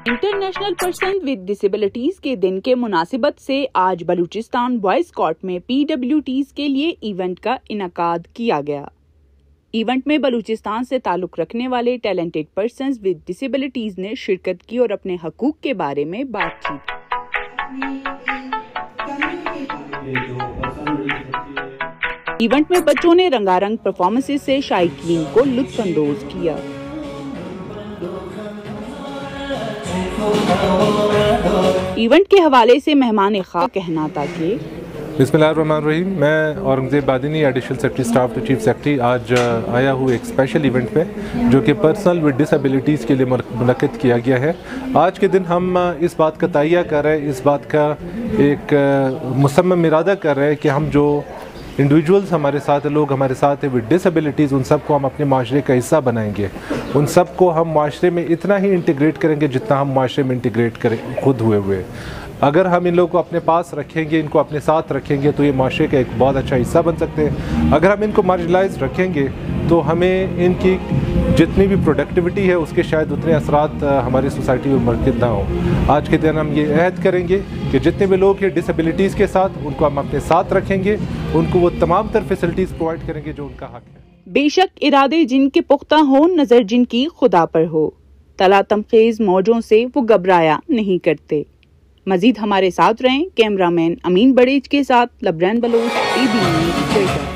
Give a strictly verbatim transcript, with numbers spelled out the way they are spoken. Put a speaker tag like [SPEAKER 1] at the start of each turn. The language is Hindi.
[SPEAKER 1] इंटरनेशनल पर्सन विद डिसेबिलिटीज के दिन के मुनासिबत से आज बलूचिस्तान बॉयज कोर्ट में पीडब्ल्यूटीज के लिए इवेंट का इनकाद किया गया। इवेंट में बलूचिस्तान से ताल्लुक रखने वाले टैलेंटेड पर्सन्स विद डिसेबिलिटीज ने शिरकत की और अपने हकूक के बारे में बातचीत की। इवेंट में बच्चों ने रंगारंग परफॉर्मेंसेस से शायकीन को लुत्फानंदोज किया। इवेंट के हवाले से मेहमान खास कहना था कि
[SPEAKER 2] बिस्मिल्लाहिर्रहमानिर्रहीम, मैं Aurangzeb Badini additional secretary staff to chief secretary आज आया हूँ एक स्पेशल इवेंट पे जो कि पर्सनल विद डिसेबिलिटीज़ के लिए मुनक्किद किया गया है। आज के दिन हम इस बात का तैयार कर रहे हैं, इस बात का एक मुसम्मम इरादा कर रहे हैं कि हम जो इंडिविजुअल्स हमारे साथ लोग हमारे साथ हैं विद डिसेबिलिटीज़, उन सब को हम अपने माशरे का हिस्सा बनाएंगे। उन सब को हम माशरे में इतना ही इंटीग्रेट करेंगे जितना हम माशरे में इंटीग्रेट करें खुद हुए हुए। अगर हम इन लोगों को अपने पास रखेंगे, इनको अपने साथ रखेंगे तो ये माशरे का एक बहुत अच्छा हिस्सा बन सकते हैं। अगर हम इनको मार्जिनलाइज रखेंगे तो हमें इनकी जितनी भी प्रोडक्टिविटी है उसके शायद उतने असरात हमारी सोसाइटी में मरकज़ ना हो। आज के दिन हम ये अहद करेंगे कि जितने भी लोग हैं डिसेबिलिटीज़ के साथ, उनको हम अपने साथ रखेंगे, उनको वो तमाम तर फैसिलिटीज़ प्रोवाइड करेंगे जो उनका हक है।
[SPEAKER 1] बेशक इरादे जिनके पुख्ता हो, नज़र जिनकी खुदा पर हो, तला तमखेज मौजों से वो घबराया नहीं करते। मजीद हमारे साथ रहें। कैमरामैन अमीन बड़ेज के साथ लबरैन बलोच, ई बी न्यूज़।